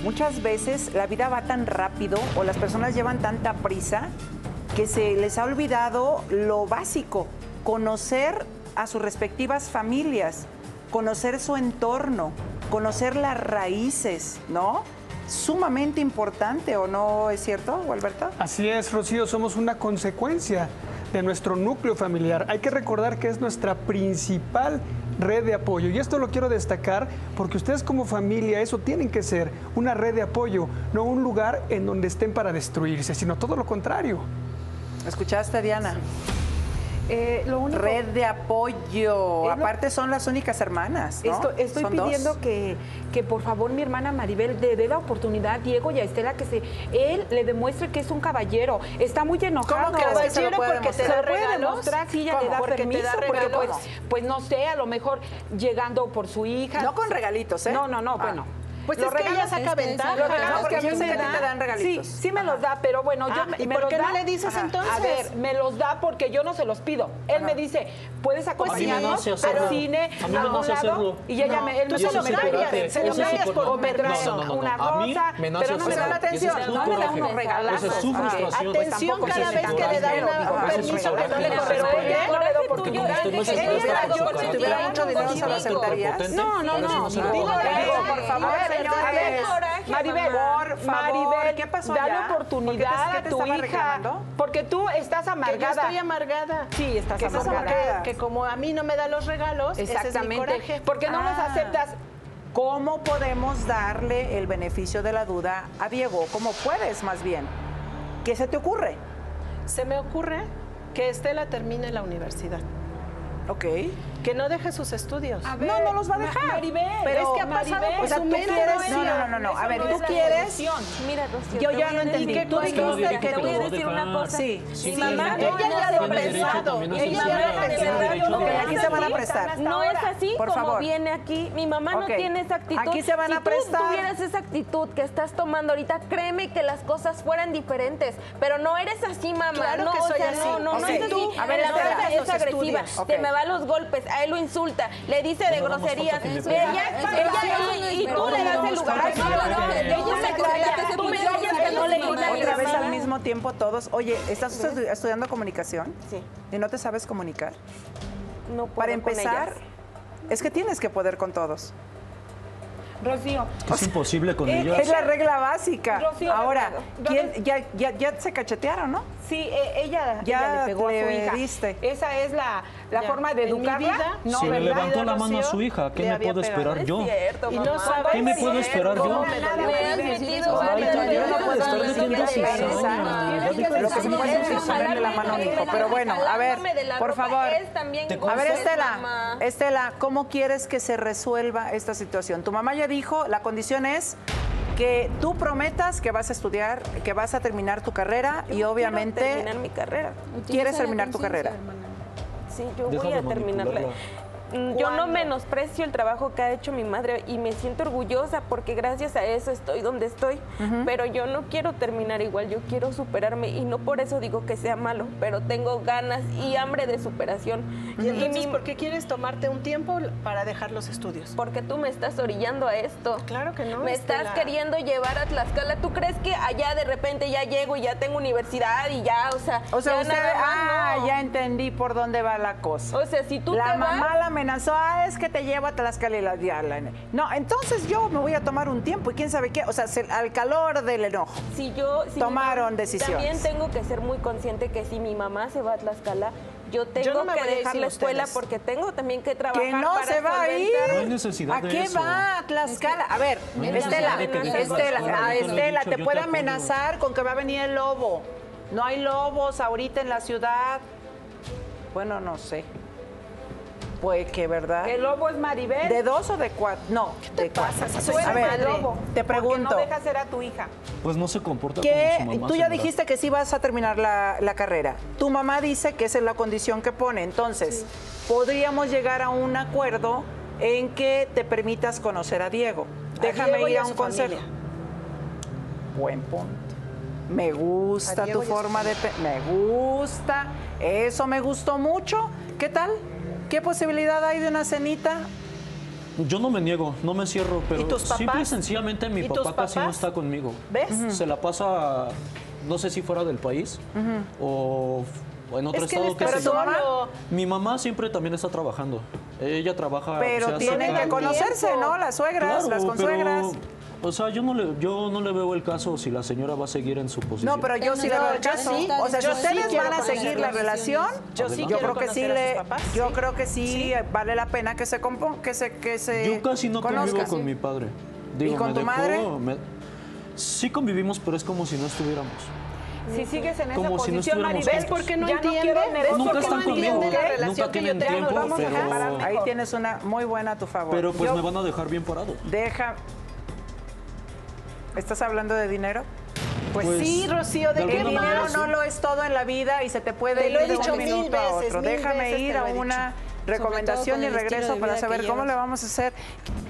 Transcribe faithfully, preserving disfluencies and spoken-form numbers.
muchas veces la vida va tan rápido o las personas llevan tanta prisa que se les ha olvidado lo básico, conocer a sus respectivas familias, conocer su entorno, conocer las raíces, ¿no? Sumamente importante, ¿o no es cierto, Gualberto? Así es, Rocío, somos una consecuencia de nuestro núcleo familiar. Hay que recordar que es nuestra principal red de apoyo. Y esto lo quiero destacar porque ustedes como familia, eso tienen que ser una red de apoyo, no un lugar en donde estén para destruirse, sino todo lo contrario. ¿Escuchaste, Diana? Sí. Eh, lo único... Red de apoyo. Aparte son las únicas hermanas, ¿no? Esto, estoy son pidiendo que, que por favor mi hermana Maribel le dé la oportunidad a Diego y a Estela que se, él le demuestre que es un caballero. Está muy enojado. ¿Cómo crees que se lo puede porque demostrar? se lo puede demostrar si ella ¿Cómo? le da Porque permiso, te da porque regalos. pues, pues no sé, a lo mejor llegando por su hija. No con regalitos, ¿eh? No, no, no, ah. bueno. Pues los es que regalos, ella saca es que ventaja. los regalos porque que a mí yo sé me que a ti te dan regalitos. Sí, sí me Ajá. los da, pero bueno, yo Ah, ¿y me por los qué no da- le dices Ajá. entonces? A ver, me los da porque yo no se los pido. Él Ajá. me dice, puedes acompañarnos nace hacerlo. al cine, A mí me a un nace lado, hacerlo. y ella No, me, él tú me se lo me darías, trae, se lo o me- darías por- o me no, trae no, no, no. una A mí rosa, me nace pero no me da hacerlo. la atención, Ese es tu no me da coraje. unos regalazos. Esa es su Ah, frustración. pues Atención tampoco cada es vez que le da coraje. una- un Ah, permiso pero que no le ella corresponde. no le doy Porque como oportunidad. usted no es el Ella que está yo, con su si cara. tuviera mucho dinero, ¿se lo aceptarías? No, no, no. Por Dile, Digo, por favor, a ver, señores. a ver, Maribel, Por favor, Maribel, ¿qué pasó dale ya? oportunidad ¿Por qué te- qué a te tu estaba hija, reclamando? porque tú estás Que yo amargada. estoy amargada. Sí, estás Que, estás amargada. amargada. Que como a mí no me da los regalos, ese es mi Exactamente. coraje. Porque no los Ah. aceptas. ¿Cómo podemos darle el beneficio de la duda a Diego? ¿Cómo puedes, más bien? ¿Qué se te ocurre? Se me ocurre que Estela termine la universidad, Ok. que no deje sus estudios. No, no los va a dejar. Maribel, Pero es que ha pasado Maribel, por o sea, su tú mente, quieres... no No, es- no, no, no, no. A ver, eso tú no es la quieres... solución. Mira, Rocío, Yo te ya voy no a entendí. decir- Tú te dijiste voy a que decir- te tú- voy a decir una cosa. Sí. Mi Sí, mamá sí, no ella ya nace lo con ha el pensado. también Ella hace ya su lo ha vida. pensado. Tiene derecho Ok, de- aquí se van a prestar. No es así Por como favor. viene aquí. Mi mamá Ok. no tiene esa actitud. Aquí se van si a prestar. tú tuvieras esa actitud que estás tomando ahorita, créeme que las cosas fueran diferentes. Pero no eres así, mamá. Claro no, que o soy sea, así. No, no, Ok. no es así. Tú, a ver, En la Estela. casa es Los agresiva. estudios. Se Ok. me va los golpes. A él lo insulta. Le dice de No, no, no, groserías. falta que me Ve, ella, pregunte. ella, y, y tú le das el lugar. No, no, no, no, Ella no, se calla. Tú me callas que no le grita a mi Otra vez mamá. al mismo tiempo todos. Oye, ¿estás estu- estudiando comunicación? Sí. ¿Y no te sabes comunicar? No puedo Para con empezar, ellas. es que tienes que poder con todos. Rocío, Es imposible con Es ellos. la regla básica. Rocío, Ahora, Rocío, ¿quién- ya, ya, ya se cachetearon, ¿no? sí, eh, ella, Ya ella le pegó a su le hija. diste. Esa es la, la Ya. forma de En mi educarla. vida, no, Si le ¿verdad? levantó la mano a Rocío, su hija, ¿qué le me había puedo pegado. esperar Es yo? cierto, Y no mamá. sabe ¿Qué me si puedo es esperar cómo yo? me dolió. Me has metido Ay, varias ya, ya veces. deja de estar Lo que diciendo te cizaña, pasa. ya Es que deja de Lo que estar sí diciendo puedes es cizaña. ponerle la mano a mi hijo. Pero bueno, a ver, Jalarme de la por ropa favor. es también Te A ver, es Estela, mamá. Estela, ¿cómo quieres que se resuelva esta situación? Tu mamá ya dijo, la condición es que tú prometas que vas a estudiar, que vas a terminar tu carrera y Quiero obviamente terminar mi carrera. quieres terminar tu carrera. Sí, yo Deja voy de a terminarla. manipularla. Mm, Yo no menosprecio el trabajo que ha hecho mi madre y me siento orgullosa porque gracias a eso estoy donde estoy. Pero yo no quiero terminar igual, yo quiero superarme y no por eso digo que sea malo, pero tengo ganas y hambre de superación. Y entonces, mi- ¿por qué quieres tomarte un tiempo para dejar los estudios? Porque tú me estás orillando a esto. Claro que no, Me Estela. estás queriendo llevar a Tlaxcala. ¿Tú crees que allá de repente ya llego y ya tengo universidad y ya, o sea, O sea, ya usted, nada más, ah, no? ya entendí por dónde va la cosa. O sea, si tú La te mamá vas, la amenazó, ah, es que te llevo a Tlaxcala y la diabla. No, entonces yo me voy a tomar un tiempo y quién sabe qué, o sea, se- al calor del enojo. si yo si mi Tomaron mamá- decisiones. También tengo que ser muy consciente que si mi mamá se va a Tlaxcala, yo tengo no me que voy a ir dejar sin la escuela ustedes. porque tengo también que trabajar Que no para se va a ir. solventar- No hay necesidad ¿A de qué eso. va a Tlaxcala? A ver, No hay Estela, necesidad de que dejes la Estela, escuela, a yo te lo he Estela, dicho, te yo puede te apoyo. amenazar con que va a venir el lobo. No hay lobos ahorita en la ciudad. Bueno, no sé. Pues que, ¿verdad? El lobo es Maribel. ¿De dos o de cuatro? No, de cuatro. Tú eres A ver, el lobo. te porque pregunto. no dejas ser a tu hija. Pues no se comporta Que como su mamá. tú ya señora. dijiste que sí vas a terminar la, la carrera. Tu mamá dice que esa es la condición que pone. Entonces, podríamos llegar a un acuerdo en que te permitas conocer a Diego. Déjame Diego y ir a a un su consejo. familia. Buen punto. Me gusta A Diego tu y a su forma de... pe- Me gusta. Eso me gustó mucho. ¿Qué tal? ¿Qué posibilidad hay de una cenita? Yo no me niego, no me cierro, pero ¿Y tus simple y papás? sencillamente mi ¿Y tus papá casi no papás? está conmigo. ¿Ves? Se la pasa, no sé si fuera del país o, o en otro Es que él estado. está qué sé yo. solo. Mi mamá siempre también está trabajando. Ella trabaja. Pero se hace tienen que cargo. conocerse, ¿no? Las suegras, Claro, las consuegras. pero, o sea, yo no, le, yo no le veo el caso si la señora va a seguir en su posición. No, pero yo sí le veo el yo caso. sí. O sea, si Yo sí ustedes quiero van a conocer seguir la las relación, Yo sí yo quiero creo que sí conocer a le, sus papás, yo sí. creo que sí, vale la pena que se compo- que se que se Yo casi no conozcan. convivo con mi padre. Digo, ¿Y con me tu dejó- madre? me- sí convivimos, pero es como si no estuviéramos. Si sigues en esa Como si no posición, estuviéramos Maribel, juntos. porque no ya entiende, no quiero ¿ves? negocio Nunca porque están no conmigo, entiende la nunca relación que yo tienen tengo. tiempo, Nos vamos a pero, separar mejor. Ahí tienes una muy buena a tu favor. pero pues Yo- me van a dejar bien parado. Deja. ¿Estás hablando de dinero? Pues, Pues, sí, Rocío, ¿de de qué El alguna dinero manera, no sí. lo es todo en la vida y se te puede Te ir lo he de dicho un mil minuto a veces, otro. mil Déjame veces ir te a lo he una dicho. recomendación con y el estilo regreso de para vida saber que cómo le llevas. vamos a hacer.